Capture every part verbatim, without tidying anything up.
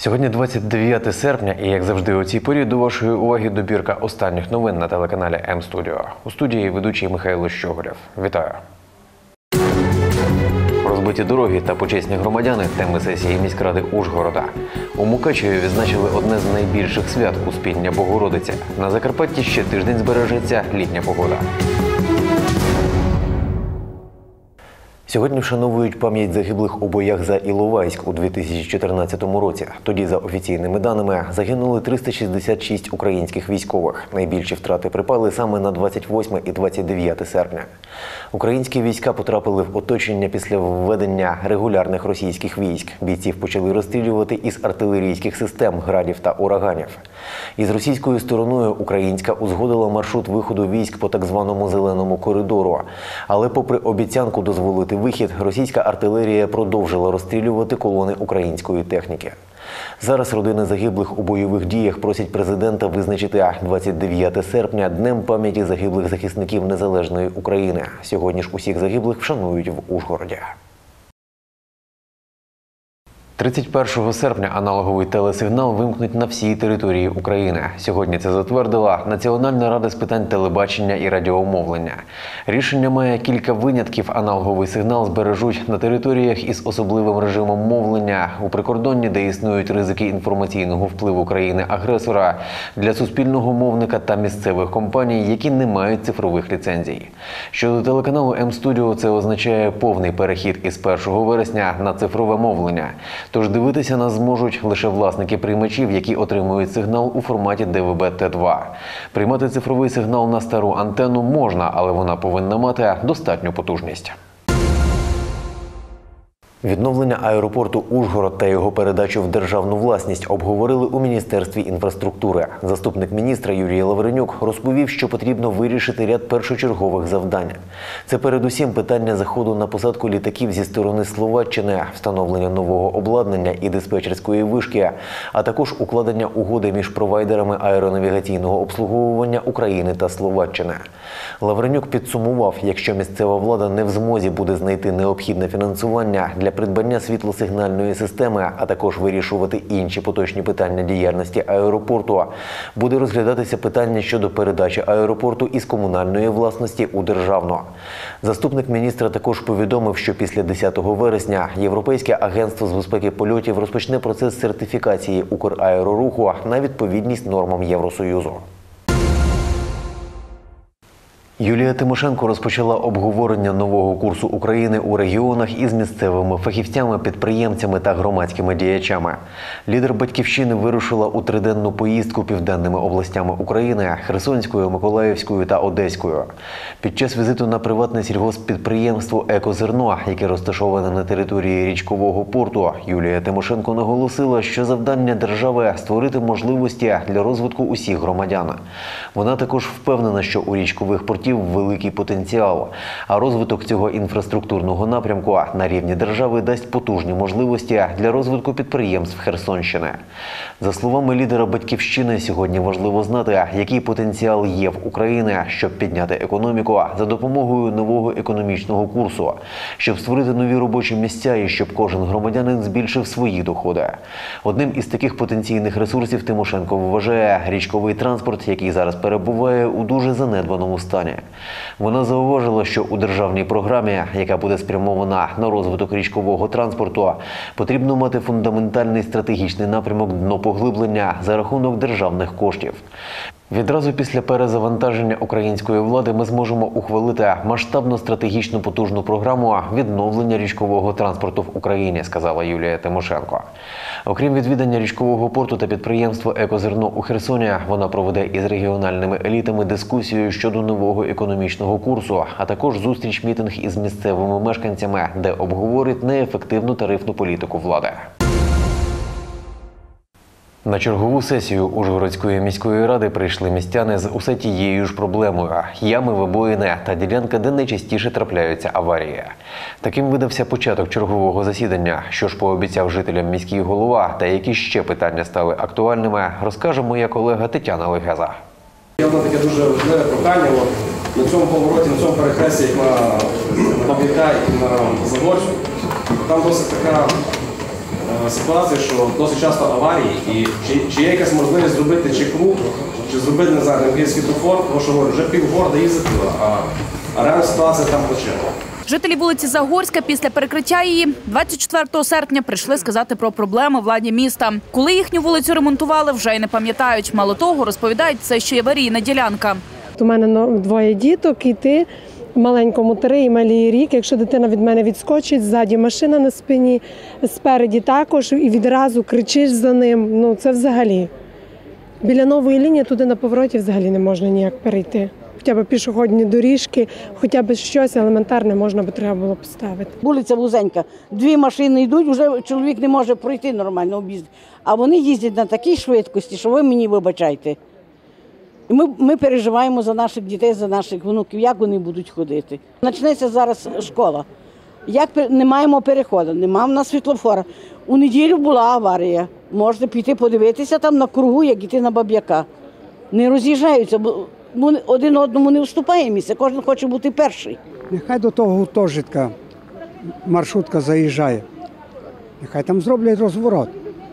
Сьогодні двадцять дев'яте серпня і, як завжди, у цій порі до вашої уваги добірка останніх новин на телеканалі М-Студіо. У студії ведучий Михайло Щоголєв. Вітаю! Розбиті дороги та почесні громадяни – теми сесії міськради Ужгорода. У Мукачеві відзначили одне з найбільших свят – Успіння Богородиці. На Закарпатті ще тиждень збережеться літня погода. Сьогодні вшановують пам'ять загиблих у боях за Іловайськ у дві тисячі чотирнадцятому році. Тоді, за офіційними даними, загинули триста шістдесят шість українських військових. Найбільші втрати припали саме на двадцять восьме і двадцять дев'яте серпня. Українські війська потрапили в оточення після введення регулярних російських військ. Бійців почали розстрілювати із артилерійських систем, градів та ураганів. Із російською стороною українська узгодила маршрут виходу військ по так званому «зеленому коридору». Але попри обіцянку дозволити вихід, російська артилерія продовжила розстрілювати колони української техніки. Зараз родини загиблих у бойових діях просять президента визначити двадцять дев'яте серпня Днем пам'яті загиблих захисників незалежної України. Сьогодні ж усіх загиблих вшанують в Ужгороді. тридцять першого серпня аналоговий телесигнал вимкнуть на всій території України. Сьогодні це затвердила Національна рада з питань телебачення і радіомовлення. Рішення має кілька винятків. Аналоговий сигнал збережуть на територіях із особливим режимом мовлення, у прикордонні, де існують ризики інформаційного впливу країни-агресора, для суспільного мовника та місцевих компаній, які не мають цифрових ліцензій. Щодо телеканалу М-Студіо, це означає повний перехід із першого вересня на цифрове мовлення. Тож дивитися нас зможуть лише власники приймачів, які отримують сигнал у форматі Д В Б Т два. Приймати цифровий сигнал на стару антенну можна, але вона повинна мати достатню потужність. Відновлення аеропорту Ужгород та його передачу в державну власність обговорили у Міністерстві інфраструктури. Заступник міністра Юрій Лавренюк розповів, що потрібно вирішити ряд першочергових завдань. Це передусім питання заходу на посадку літаків зі сторони Словаччини, встановлення нового обладнання і диспетчерської вишки, а також укладення угоди між провайдерами аеронавігаційного обслуговування України та Словаччини. Лавренюк підсумував, якщо місцева влада не в змозі буде знайти необхідне фінансування для придбання світлосигнальної системи, а також вирішувати інші поточні питання діяльності аеропорту, буде розглядатися питання щодо передачі аеропорту із комунальної власності у державну. Заступник міністра також повідомив, що після десятого вересня Європейське агентство з безпеки польотів розпочне процес сертифікації Украероруху на відповідність нормам Євросоюзу. Юлія Тимошенко розпочала обговорення нового курсу України у регіонах із місцевими фахівцями, підприємцями та громадськими діячами. Лідер «Батьківщини» вирушила у триденну поїздку південними областями України – Херсонською, Миколаївською та Одеською. Під час візиту на приватне сільгосппідприємство «Екозерно», яке розташоване на території річкового порту, Юлія Тимошенко наголосила, що завдання держави – створити можливості для розвитку усіх громадян. Вона також впевнена, що у річкових портів великий потенціал, а розвиток цього інфраструктурного напрямку на рівні держави дасть потужні можливості для розвитку підприємств Херсонщини. За словами лідера «Батьківщини», сьогодні важливо знати, який потенціал є в Україні, щоб підняти економіку за допомогою нового економічного курсу, щоб створити нові робочі місця і щоб кожен громадянин збільшив свої доходи. Одним із таких потенційних ресурсів Тимошенко вважає річковий транспорт, який зараз перебуває у дуже занедбаному стані. Вона зауважила, що у державній програмі, яка буде спрямована на розвиток річкового транспорту, потрібно мати фундаментальний стратегічний напрямок днопоглиблення за рахунок державних коштів. Відразу після перезавантаження української влади ми зможемо ухвалити масштабну стратегічну потужну програму відновлення річкового транспорту в Україні, сказала Юлія Тимошенко. Окрім відвідання річкового порту та підприємства «Екозерно» у Херсоні, вона проведе із регіональними елітами дискусію щодо нового економічного курсу, а також зустріч-мітинг із місцевими мешканцями, де обговорить неефективну тарифну політику влади. На чергову сесію Ужгородської міської ради прийшли містяни з усе тією ж проблемою – ями, вибоїни та ділянка, де найчастіше трапляються аварії. Таким видався початок чергового засідання. Що ж пообіцяв жителям міський голова та які ще питання стали актуальними, розкаже моя колега Тетяна Легеза. Є одне таке дуже важливе прохання. На цьому повороті, на цьому перехресті, як на Павліка і на Заводську, там досить така ситуація, що досить часто аварії, і чи, чи є якась можливість зробити чи круг, чи зробити, не знаю, якийсь світлофор, тому що говорю, вже півгорода їздити, а, а реальна ситуація там плачевна. Жителі вулиці Загорська після перекриття її двадцять четвертого серпня прийшли сказати про проблеми владі міста. Коли їхню вулицю ремонтували, вже й не пам'ятають. Мало того, розповідають, це ще й аварійна ділянка. У мене двоє діток, і ти маленькому три і малій рік. Якщо дитина від мене відскочить, ззаді машина на спині, спереді також, і відразу кричиш за ним. Ну це взагалі. Біля нової лінії туди на повороті взагалі не можна ніяк перейти. Хоча б пішохідні доріжки, хоча б щось елементарне можна би треба було поставити. Вулиця вузенька, дві машини йдуть, вже чоловік не може пройти нормально об'їзд. А вони їздять на такій швидкості, що ви мені вибачайте. І ми, ми переживаємо за наших дітей, за наших внуків, як вони будуть ходити. Почнеться зараз школа. Як не маємо переходу, немає в нас світлофора. У неділю була аварія. Можете піти подивитися там на кругу, як іти на Баб'яка. Не роз'їжджаються, бо один одному не вступає місце, кожен хоче бути перший. Нехай до того гуртожитка маршрутка заїжджає. Нехай там зроблять розворот.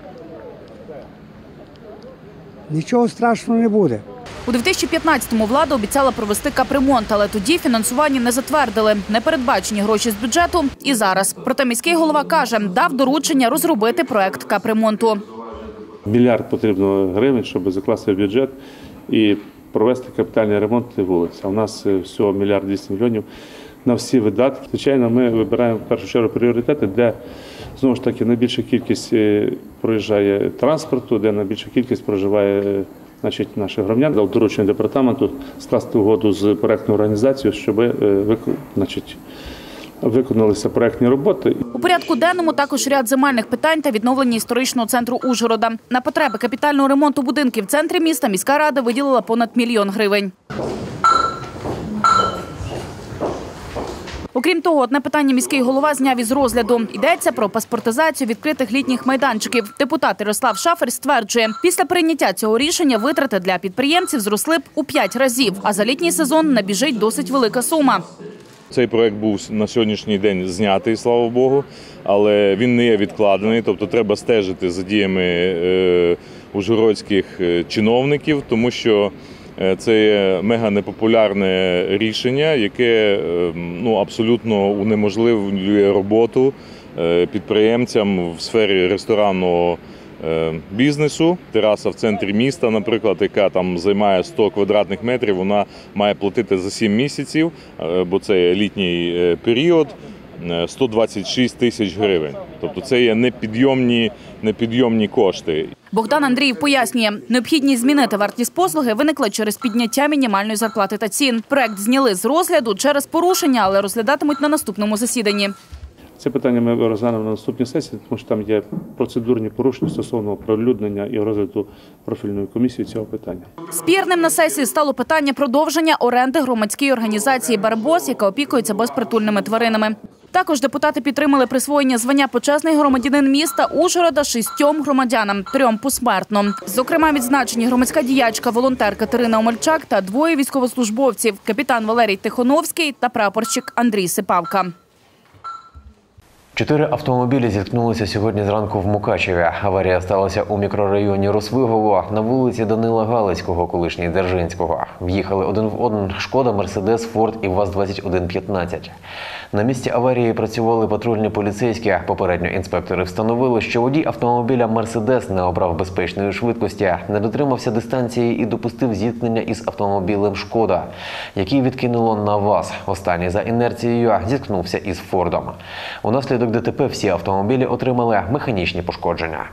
Нічого страшного не буде. У дві тисячі п'ятнадцятому влада обіцяла провести капремонт, але тоді фінансування не затвердили. Не передбачені гроші з бюджету і зараз. Проте міський голова каже, дав доручення розробити проект капремонту. Мільярд потрібно гривень, щоб закласти в бюджет і провести капітальний ремонт вулиць. А у нас всього мільярд двісті мільйонів на всі видатки. Звичайно, ми вибираємо в першу чергу пріоритети, де, знову ж таки, найбільша кількість проїжджає транспорту, де найбільша кількість проживає, значить, наших громадян. Дав доручення департаменту скласти угоду з проектною організацією, щоб, значить, виконалися проектні роботи. У порядку денному також ряд земельних питань та відновлення історичного центру Ужгорода. На потреби капітального ремонту будинків в центрі міста міська рада виділила понад мільйон гривень. Окрім того, одне питання міський голова зняв із розгляду. Йдеться про паспортизацію відкритих літніх майданчиків. Депутат Ярослав Шафер стверджує, після прийняття цього рішення витрати для підприємців зросли б у п'ять разів, а за літній сезон набіжить досить велика сума. Цей проект був на сьогоднішній день знятий, слава Богу, але він не є відкладений, тобто треба стежити за діями е, ужгородських чиновників, тому що це є мега непопулярне рішення, яке ну, абсолютно унеможливлює роботу підприємцям в сфері ресторанного бізнесу. Тераса в центрі міста, наприклад, яка там займає сто квадратних метрів, вона має платити за сім місяців, бо це є літній період, сто двадцять шість тисяч гривень. Тобто це є непідйомні, непідйомні кошти. Богдан Андріїв пояснює, необхідність змінити вартість послуги виникла через підняття мінімальної зарплати та цін. Проект зняли з розгляду через порушення, але розглядатимуть на наступному засіданні. Це питання ми розглянемо на наступній сесії, тому що там є процедурні порушення стосовно оприлюднення і розгляду профільної комісії цього питання. Спірним на сесії стало питання продовження оренди громадській організації «Барбос», яка опікується безпритульними тваринами. Також депутати підтримали присвоєння звання «Почесний громадянин міста» Ужгорода шістьом громадянам, трьом посмертно. Зокрема, відзначені громадська діячка, волонтер Катерина Омельчак та двоє військовослужбовців – капітан Валерій Тихоновський та прапорщик Андрій Сипавка. Чотири автомобілі зіткнулися сьогодні зранку в Мукачеві. Аварія сталася у мікрорайоні Росвигово на вулиці Данила Галицького, колишній Дзержинського. В'їхали один в один «Шкода», «Мерседес», «Форд» і ВАЗ двадцять один п'ятнадцять. На місці аварії працювали патрульні поліцейські. Попередньо інспектори встановили, що водій автомобіля «Мерседес» не обрав безпечної швидкості, не дотримався дистанції і допустив зіткнення із автомобілем «Шкода», який відкинуло на ВАЗ. Останній за інерцією зіткнувся із «Фордом». Унаслідок ДТП всі автомобілі отримали механічні пошкодження.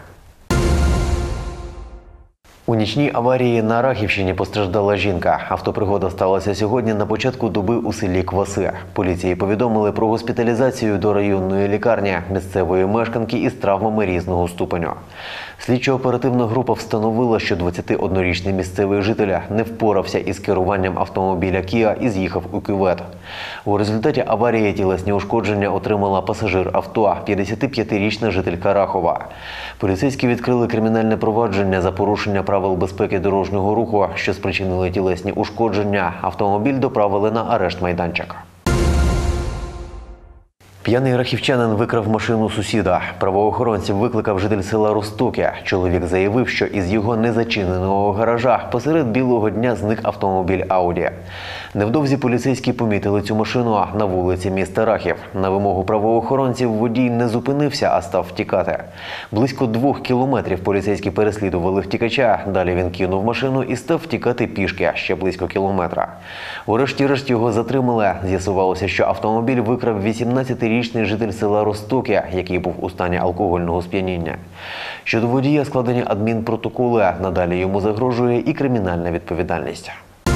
У нічній аварії на Рахівщині постраждала жінка. Автопригода сталася сьогодні на початку доби у селі Кваси. Поліції повідомили про госпіталізацію до районної лікарні місцевої мешканки із травмами різного ступеню. Слідчо-оперативна група встановила, що двадцятиоднорічний місцевий житель не впорався із керуванням автомобіля «Кіа» і з'їхав у кювет. У результаті аварії тілесні ушкодження отримала пасажир авто – п'ятдесятип'ятирічна жителька Рахова. Поліцейські відкрили кримінальне провадження за порушення правил безпеки дорожнього руху, що спричинили тілесні ушкодження. Автомобіль доправили на арешт майданчик. П'яний рахівчанин викрав машину сусіда. Правоохоронців викликав житель села Розтоки. Чоловік заявив, що із його незачиненого гаража посеред білого дня зник автомобіль «Ауді». Невдовзі поліцейські помітили цю машину на вулиці міста Рахів. На вимогу правоохоронців водій не зупинився, а став втікати. Близько двох кілометрів поліцейські переслідували втікача. Далі він кинув машину і став втікати пішки ще близько кілометра. Урешті-решт його затримали. З'ясувалося, що автомобіль викрав вісімнадцятирічний житель села Розтоки, який був у стані алкогольного сп'яніння. Щодо водія складені адмінпротоколи. Надалі йому загрожує і кримінальна відповідальність.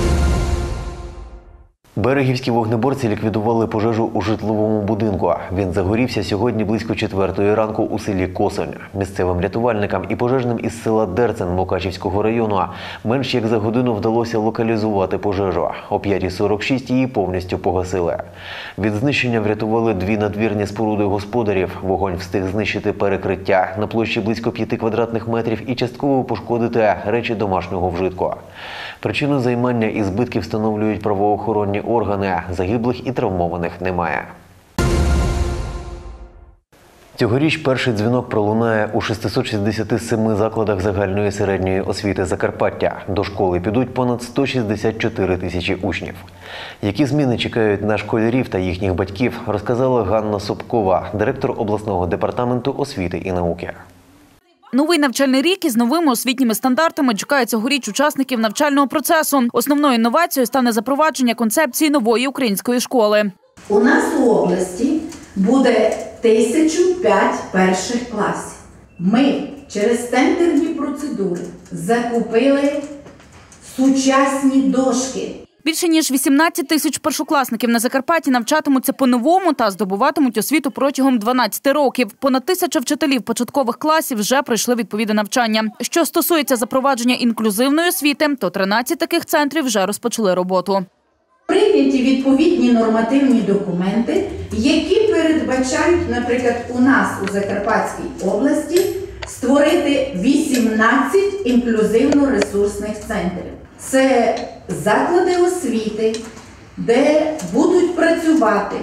Берегівські вогнеборці ліквідували пожежу у житловому будинку. Він загорівся сьогодні близько четвертої ранку у селі Косонь. Місцевим рятувальникам і пожежним із села Дерцен Мукачівського району менш як за годину вдалося локалізувати пожежу. О п'ятій сорок шість її повністю погасили. Від знищення врятували дві надвірні споруди господарів. Вогонь встиг знищити перекриття на площі близько п'яти квадратних метрів і частково пошкодити речі домашнього вжитку. Причину займання і збитків встановлюють правоохоронні органи. Загиблих і травмованих немає. Цьогоріч перший дзвінок пролунає у шестисот шістдесяти семи закладах загальної середньої освіти Закарпаття. До школи підуть понад сто шістдесят чотири тисячі учнів. Які зміни чекають на школярів та їхніх батьків, розказала Ганна Собкова, директор обласного департаменту освіти і науки. Новий навчальний рік із новими освітніми стандартами чекає цьогоріч учасників навчального процесу. Основною інновацією стане запровадження концепції нової української школи. У нас у області буде тисяча п'ять перших класів. Ми через тендерні процедури закупили сучасні дошки. Більше ніж вісімнадцять тисяч першокласників на Закарпатті навчатимуться по-новому та здобуватимуть освіту протягом дванадцяти років. Понад тисяча вчителів початкових класів вже пройшли відповідне навчання. Що стосується запровадження інклюзивної освіти, то тринадцять таких центрів вже розпочали роботу. Прийняті відповідні нормативні документи, які передбачають, наприклад, у нас у Закарпатській області створити вісімнадцять інклюзивно-ресурсних центрів. Це заклади освіти, де будуть працювати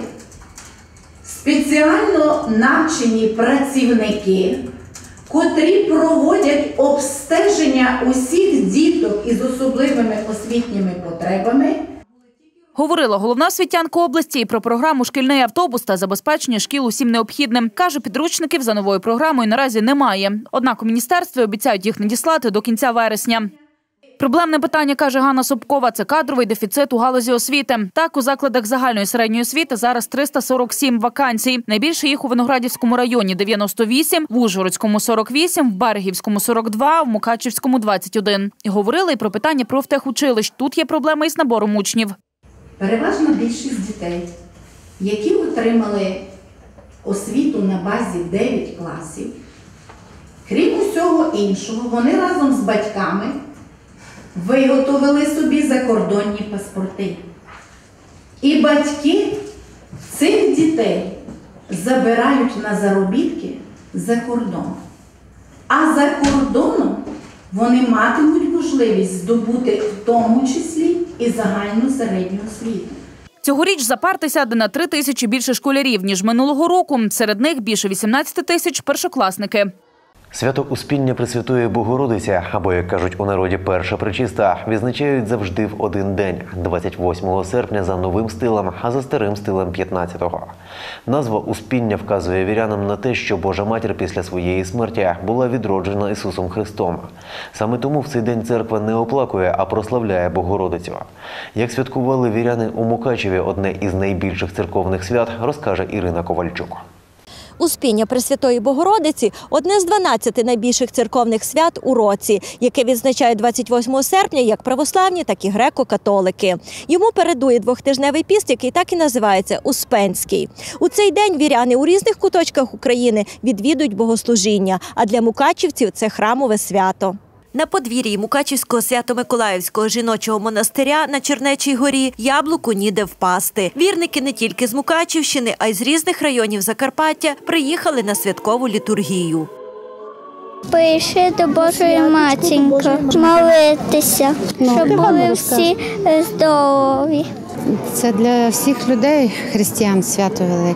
спеціально навчені працівники, котрі проводять обстеження усіх діток із особливими освітніми потребами. Говорила головна освітянка області і про програму «Шкільний автобус» та забезпечення шкіл усім необхідним. Каже, підручників за новою програмою наразі немає. Однак у міністерстві обіцяють їх надіслати до кінця вересня. Проблемне питання, каже Ганна Собкова, це кадровий дефіцит у галузі освіти. Так, у закладах загальної середньої освіти зараз триста сорок сім вакансій. Найбільше їх у Виноградівському районі – дев'яносто вісім, в Ужгородському – сорок вісім, в Берегівському – сорок два, в Мукачівському – двадцять один. І говорили і про питання профтехучилищ. Тут є проблема із набором учнів. Переважна більшість дітей, які отримали освіту на базі дев'ять класів, крім усього іншого, вони разом з батьками виготовили собі закордонні паспорти. І батьки цих дітей забирають на заробітки за кордон. А за кордоном вони матимуть можливість здобути в тому числі і загальну середню освіту. Цьогоріч за парти сяде на три тисячі більше школярів, ніж минулого року. Серед них більше вісімнадцяти тисяч першокласники. Свято Успіння Пресвятої Богородиці, або, як кажуть у народі, Перша Пречиста, відзначають завжди в один день – двадцять восьмого серпня за новим стилем, а за старим стилем – п'ятнадцятого. Назва Успіння вказує вірянам на те, що Божа Матір після своєї смерті була відроджена Ісусом Христом. Саме тому в цей день церква не оплакує, а прославляє Богородицю. Як святкували віряни у Мукачеві одне із найбільших церковних свят, розкаже Ірина Ковальчук. Успіння Пресвятої Богородиці – одне з дванадцяти найбільших церковних свят у році, яке відзначають двадцять восьмого серпня як православні, так і греко-католики. Йому передує двохтижневий піст, який так і називається – Успенський. У цей день віряни у різних куточках України відвідують богослужіння, а для мукачівців – це храмове свято. На подвір'ї Мукачівського Свято-Миколаївського жіночого монастиря на Чернечій горі яблуку ніде впасти. Вірники не тільки з Мукачівщини, а й з різних районів Закарпаття приїхали на святкову літургію. Прийшли до Божої Матінки, молитися, щоб були всі здорові. Це для всіх людей, християн, свято велике.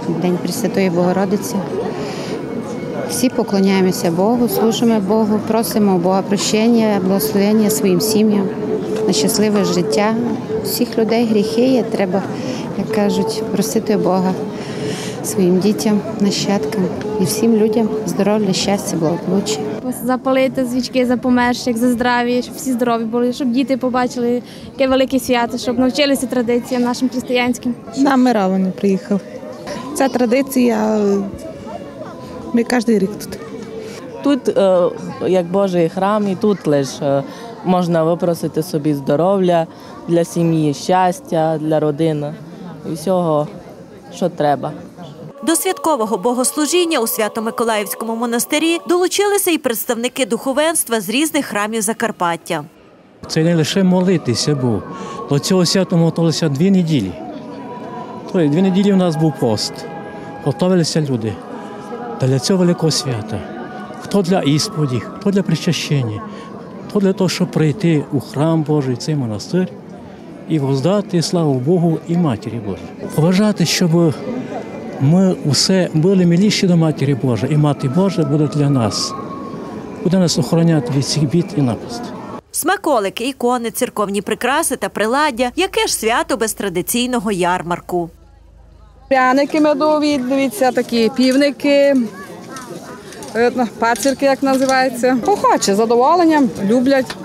День Пресвятої Богородиці. Всі поклоняємося Богу, служимо Богу, просимо Бога прощення, благословення своїм сім'ям на щасливе життя. Всіх людей гріхи є, треба, як кажуть, просити Бога своїм дітям, нащадкам і всім людям здоров'я, щастя, благополуччя. Запалити свічки за померших, за здраві, щоб всі здорові були, щоб діти побачили, яке велике свято, щоб навчилися традиціям нашим християнським. На Мировини приїхав. Ця традиція, ми кожен рік тут. Тут, як Божий храм, і тут лише можна випросити собі здоров'я для сім'ї, щастя, для родини і всього, що треба. До святкового богослужіння у Свято-Миколаївському монастирі долучилися і представники духовенства з різних храмів Закарпаття. Це не лише молитися був. До цього свята ми готувалися дві неділі. Тобто дві неділі у нас був пост. Готувалися люди для цього великого свята. Хто для ісповіді, хто для причащення, хто для того, щоб прийти у храм Божий, цей монастир, і воздати славу Богу і Матері Божій. Побажати, щоб ми усе були миліші до Матері Божої, і Мати Божа буде для нас, буде нас охороняти від всіх бід і напастей. Смаколики, ікони, церковні прикраси та приладдя. Яке ж свято без традиційного ярмарку? Пряники медові, дивіться, такі півники, пацірки, як називається. Охоче, з задоволенням, люблять.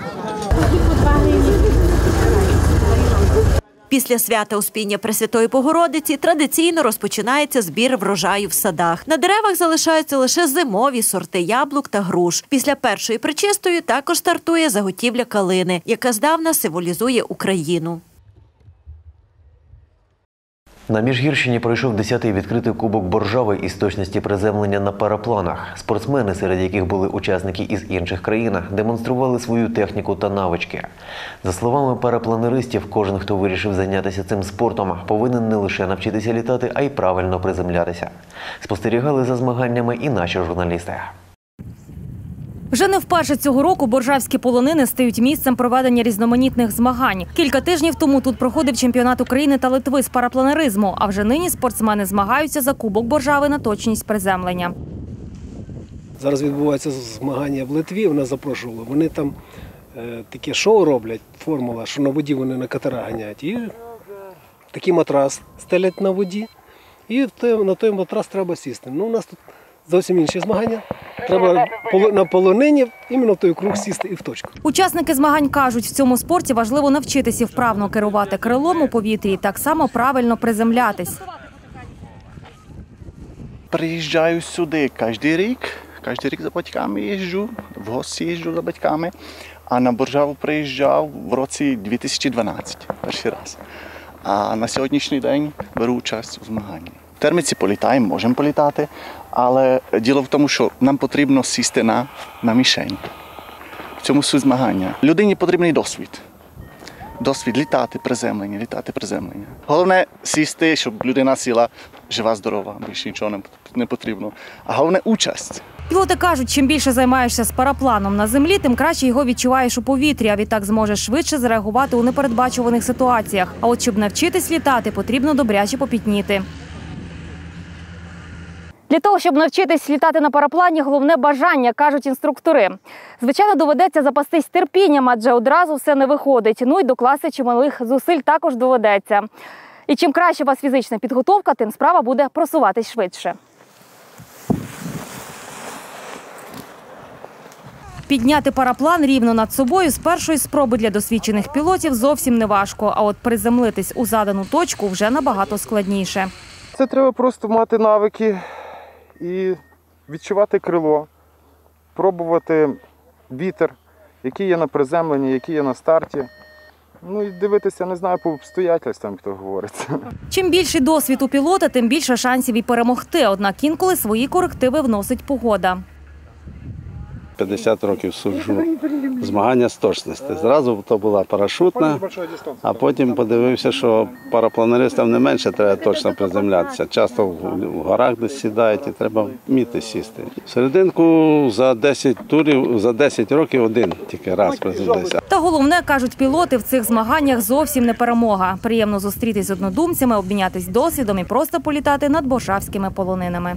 Після свята Успіння Пресвятої Богородиці традиційно розпочинається збір врожаю в садах. На деревах залишаються лише зимові сорти яблук та груш. Після першої причистої також стартує заготівля калини, яка здавна символізує Україну. На Міжгірщині пройшов десятий відкритий кубок Боржави із точності приземлення на парапланах. Спортсмени, серед яких були учасники із інших країн, демонстрували свою техніку та навички. За словами парапланеристів, кожен, хто вирішив зайнятися цим спортом, повинен не лише навчитися літати, а й правильно приземлятися. Спостерігали за змаганнями і наші журналісти. Вже не вперше цього року боржавські полонини стають місцем проведення різноманітних змагань. Кілька тижнів тому тут проходив чемпіонат України та Литви з парапланеризму, а вже нині спортсмени змагаються за кубок Боржави на точність приземлення. Зараз відбуваються змагання в Литві, вона запрошувала. Вони там е, таке шоу роблять, формула, що на воді вони на катера ганяють. І такий матрас стелять на воді, і на той матрас треба сісти. Ну, у нас тут зовсім інші змагання. Треба на полонині іменно в той круг сісти і в точку. Учасники змагань кажуть, в цьому спорті важливо навчитися вправно керувати крилом у повітрі і так само правильно приземлятись. Приїжджаю сюди кожен рік, кожен рік за батьками їжджу, в гості їжджу за батьками, а на Боржаву приїжджав в році дві тисячі дванадцятому, перший раз. А на сьогоднішній день беру участь у змаганні. В терміці політаємо, можемо політати, але діло в тому, що нам потрібно сісти на, на мішень. В цьому суть змагання. Людині потрібний досвід. Досвід літати, приземлення, літати, приземлення. Головне сісти, щоб людина сіла жива, здорова, більше нічого не потрібно. А головне участь. Пілоти кажуть, чим більше займаєшся з парапланом на землі, тим краще його відчуваєш у повітрі, а відтак зможеш швидше зреагувати у непередбачуваних ситуаціях. А от щоб навчитись літати, потрібно добряче попітніти. Для того, щоб навчитись літати на параплані, головне бажання, кажуть інструктори. Звичайно, доведеться запастись терпінням, адже одразу все не виходить. Ну і докласти чималих зусиль також доведеться. І чим краще у вас фізична підготовка, тим справа буде просуватись швидше. Підняти параплан рівно над собою з першої спроби для досвідчених пілотів зовсім не важко, а от приземлитись у задану точку вже набагато складніше. Це треба просто мати навики і відчувати крило, пробувати вітер, який є на приземленні, який є на старті. Ну і дивитися, не знаю, по обстоятельствам, як то говориться. Чим більший досвід у пілота, тим більше шансів і перемогти. Однак інколи свої корективи вносить погода. п'ятдесят років суджу змагання з точності. Зразу то була парашутна, а потім подивився, що парапланеристам не менше треба точно приземлятися. Часто в горах десь сідають і треба вміти сісти. В серединку за десять турів, за десять років один тільки раз приземлився. Та головне, кажуть пілоти, в цих змаганнях зовсім не перемога. Приємно зустрітись з однодумцями, обмінятись досвідом і просто політати над боршавськими полонинами.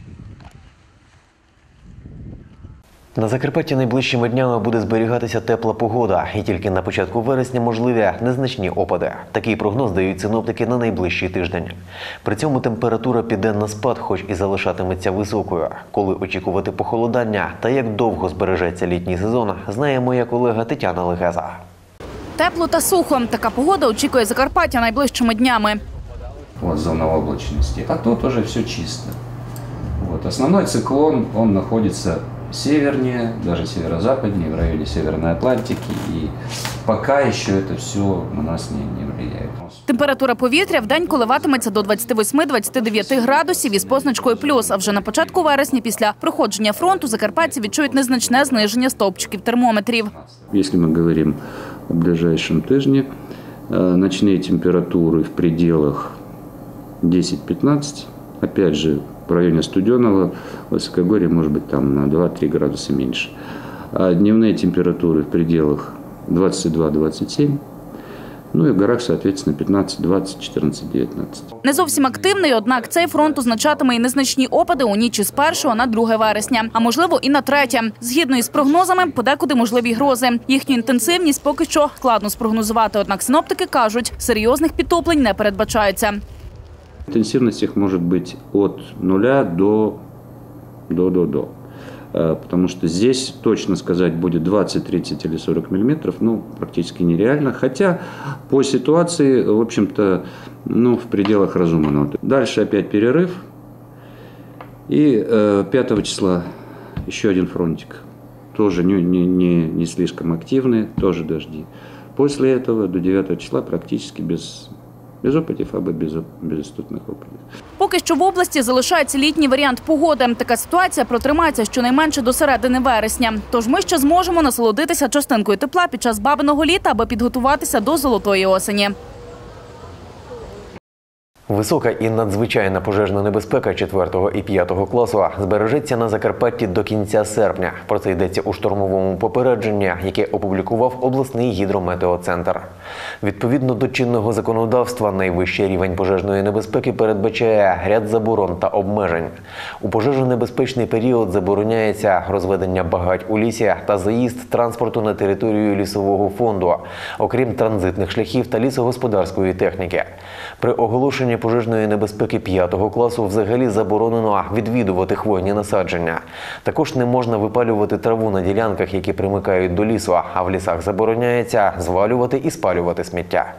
На Закарпатті найближчими днями буде зберігатися тепла погода, і тільки на початку вересня можливі незначні опади. Такий прогноз дають синоптики на найближчий тиждень. При цьому температура піде на спад, хоч і залишатиметься високою. Коли очікувати похолодання та як довго збережеться літній сезон, знає моя колега Тетяна Легеза. Тепло та сухо. Така погода очікує Закарпаття найближчими днями. Вот зона облачности. А тут уже все чисто. Вот. Основной циклон, он находится севернее, даже северо-западнее, в районе Северной Атлантики. И пока еще это все на нас не, не влияет. Температура повітря вдень коливатиметься до двадцяти восьми - двадцяти дев'яти градусів із позначкою плюс. А вже на початку вересня після проходження фронту закарпатці відчують незначне зниження стовпчиків термометрів. Если мы говорим о ближайшем тижне, ночные температуры в пределах десять-пятнадцать, опять же, в районе студеного высокогорья может быть там на два-три градуса меньше. А дневные температуры в пределах двадцать два - двадцать семь. Ну і в горах, соответственно, п'ятнадцять, двадцять, чотирнадцять, дев'ятнадцять. Не зовсім активний, однак цей фронт означатиме і незначні опади у ніч із першого на друге вересня, а можливо і на третє. Згідно із прогнозами, подекуди можливі грози. Їхню інтенсивність поки що складно спрогнозувати, однак синоптики кажуть, серйозних підтоплень не передбачається. Интенсивность их может быть от нуля до до до до. Потому что здесь точно сказать будет двадцать, тридцать или сорок миллиметров, ну, практически нереально. Хотя по ситуации, в общем-то, ну, в пределах разумного. Дальше опять перерыв. И э, пятого числа еще один фронтик. Тоже не, не, не, не слишком активный, тоже дожди. После этого до девятого числа практически без... Без опитів або без, без істотних опитів. Поки що в області залишається літній варіант погоди. Така ситуація протримається щонайменше до середини вересня. Тож ми ще зможемо насолодитися частинкою тепла під час бабиного літа, аби підготуватися до золотої осені. Висока і надзвичайна пожежна небезпека четвертого і п'ятого класу збережеться на Закарпатті до кінця серпня. Про це йдеться у штормовому попередженні, яке опублікував обласний гідрометеоцентр. Відповідно до чинного законодавства, найвищий рівень пожежної небезпеки передбачає ряд заборон та обмежень. У пожежонебезпечний період забороняється розведення багать у лісі та заїзд транспорту на територію лісового фонду, окрім транзитних шляхів та лісогосподарської техніки. При оголошенні пожежної небезпеки п'ятого класу взагалі заборонено відвідувати хвойні насадження. Також не можна випалювати траву на ділянках, які примикають до лісу, а в лісах забороняється звалювати і спалювати сміття.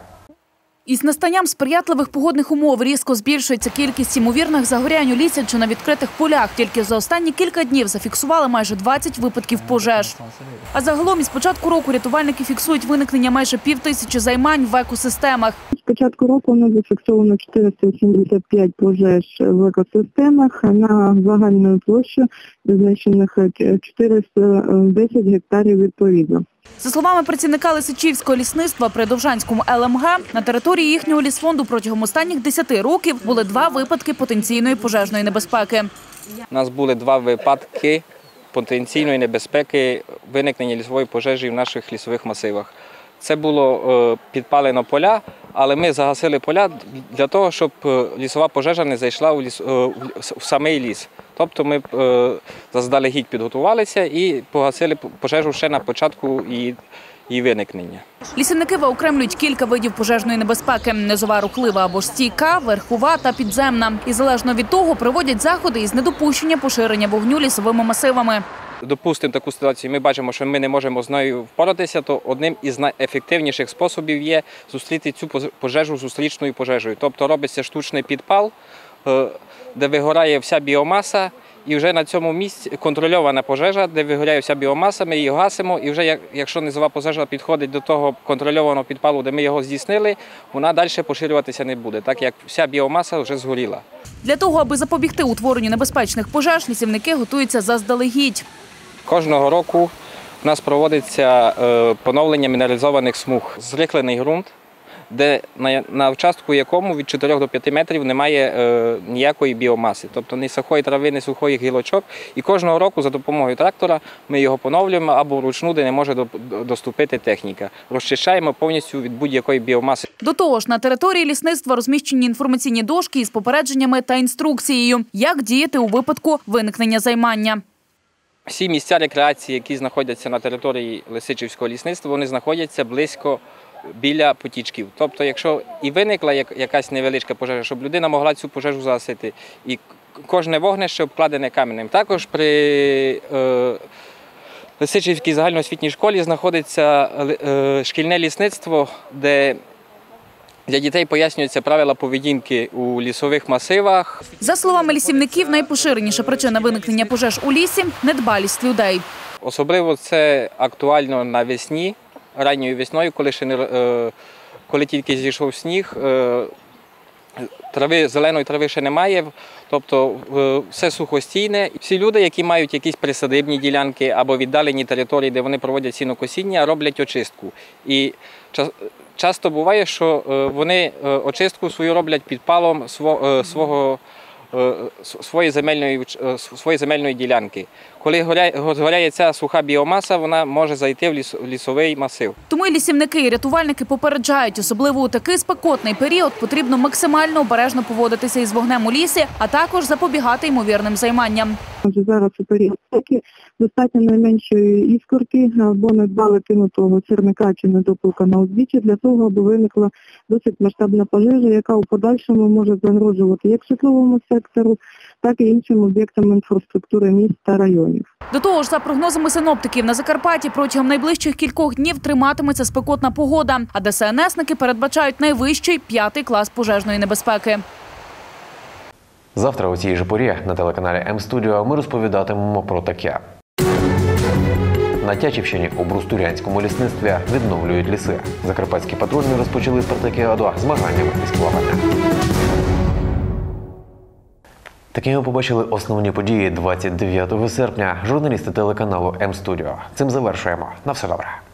Із настанням сприятливих погодних умов різко збільшується кількість ймовірних загорянь у лісі чи на відкритих полях. Тільки за останні кілька днів зафіксували майже двадцять випадків пожеж. А загалом із початку року рятувальники фіксують виникнення майже півтисячі займань в екосистемах. З початку року у нас зафіксовано чотириста сімдесят п'ять пожеж в екосистемах на загальною площу визначених чотириста десять гектарів відповідно. За словами працівника Лисичівського лісництва при Довжанському ел ем ге, на території їхнього лісфонду протягом останніх десяти років були два випадки потенційної пожежної небезпеки. У нас були два випадки потенційної небезпеки виникнення лісової пожежі в наших лісових масивах. Це було підпалено поля, але ми загасили поля для того, щоб лісова пожежа не зайшла у, ліс, в самий ліс. Тобто ми заздалегідь підготувалися і погасили пожежу ще на початку її, її виникнення. Лісівники виокремлюють кілька видів пожежної небезпеки – низова, рухлива або ж стійка, верхова та підземна. І залежно від того проводять заходи із недопущення поширення вогню лісовими масивами. Допустимо таку ситуацію, ми бачимо, що ми не можемо з нею впоратися, то одним із найефективніших способів є зустріти цю пожежу зустрічною пожежею. Тобто робиться штучний підпал, де вигорає вся біомаса, і вже на цьому місці контрольована пожежа, де вигоряє вся біомаса, ми її гасимо, і вже якщо низова пожежа підходить до того контрольованого підпалу, де ми його здійснили, вона далі поширюватися не буде, так як вся біомаса вже згоріла. Для того, аби запобігти утворенню небезпечних пожеж, лісівники готуються заздалегідь. Кожного року у нас проводиться поновлення мінералізованих смуг. Зрихлений ґрунт, де на, на участку якому від чотирьох до п'яти метрів немає е, ніякої біомаси, тобто ні сухої трави, ні сухих гілочок. І кожного року за допомогою трактора ми його поновлюємо або вручну, де не може доступити техніка. Розчищаємо повністю від будь-якої біомаси. До того ж, на території лісництва розміщені інформаційні дошки із попередженнями та інструкцією, як діяти у випадку виникнення займання. Всі місця рекреації, які знаходяться на території Лисичівського лісництва, вони знаходяться близько біля потічків. Тобто, якщо і виникла якась невеличка пожежа, щоб людина могла цю пожежу загасити. І кожне вогнище обкладене каменем. Також при е, Лисичівській загальноосвітній школі знаходиться е, шкільне лісництво, де для дітей пояснюються правила поведінки у лісових масивах. За словами лісівників, найпоширеніша причина виникнення пожеж у лісі – недбалість людей. Особливо це актуально навесні, ранньою весною, коли, ще не, коли тільки зійшов сніг, трави, зеленої трави ще немає, тобто все сухостійне. Всі люди, які мають якісь присадибні ділянки або віддалені території, де вони проводять сінокосіння, роблять очистку. І часто буває, що вони очистку свою роблять підпалом свого, своєї земельної, своєї земельної ділянки. Коли згоряє ця суха біомаса, вона може зайти в, ліс, в лісовий масив. Тому і лісівники, і рятувальники попереджають, особливо у такий спекотний період потрібно максимально обережно поводитися із вогнем у лісі, а також запобігати ймовірним займанням. Отже, зараз у період спеки достатньо найменшої іскорки або недбало кинутого сірника чи недопалка на узбіччі для того, аби виникла досить масштабна пожежа, яка у подальшому може загрожувати як житловому сектору, так і іншим об'єктам інфраструктури міст та районів. До того ж, за прогнозами синоптиків, на Закарпатті протягом найближчих кількох днів триматиметься спекотна погода, а ДСНСники передбачають найвищий п'ятий клас пожежної небезпеки. Завтра у цій же порі на телеканалі М-Студіо ми розповідатимемо про таке. На Тячівщині у Брустурянському лісництві відновлюють ліси. Закарпатські патрульні розпочали спартакіаду змаганнями із плавання. Такими побачили основні події двадцять дев'ятого серпня. Журналісти телеканалу М-Студіо. Цим завершуємо. На все добре.